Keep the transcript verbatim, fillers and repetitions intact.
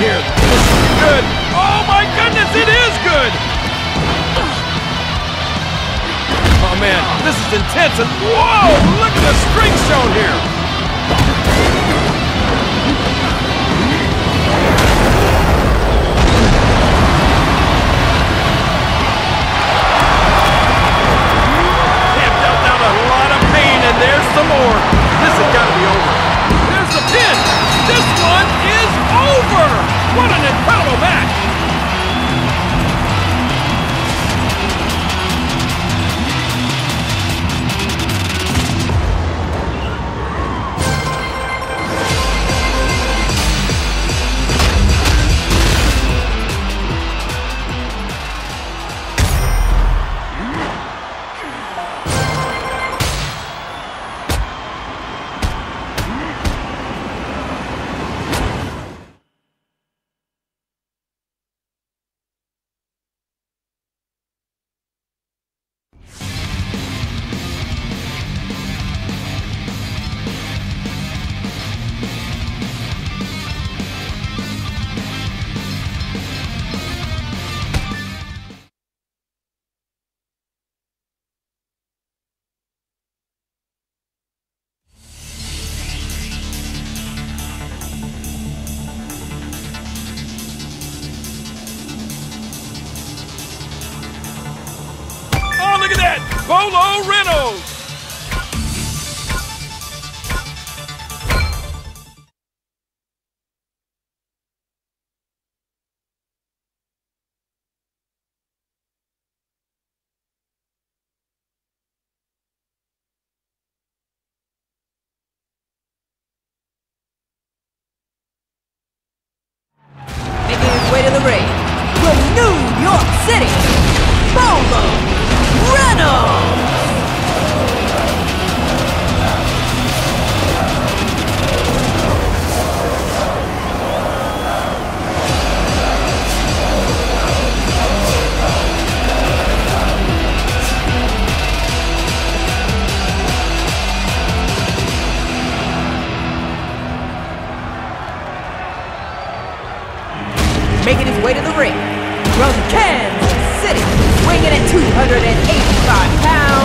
here. This is good. Oh my goodness, it is good! Oh man, this is intense and whoa! Look at the strength shown here! And there's some more. This has got to be over. There's the pin. This one is over. What an incredible match. Look at that! Bolo Reynolds! Making his way to the ring from New York City, Bolo Reynolds! Making his way to the ring from Kansas City, weighing in at two hundred eighty-five pounds,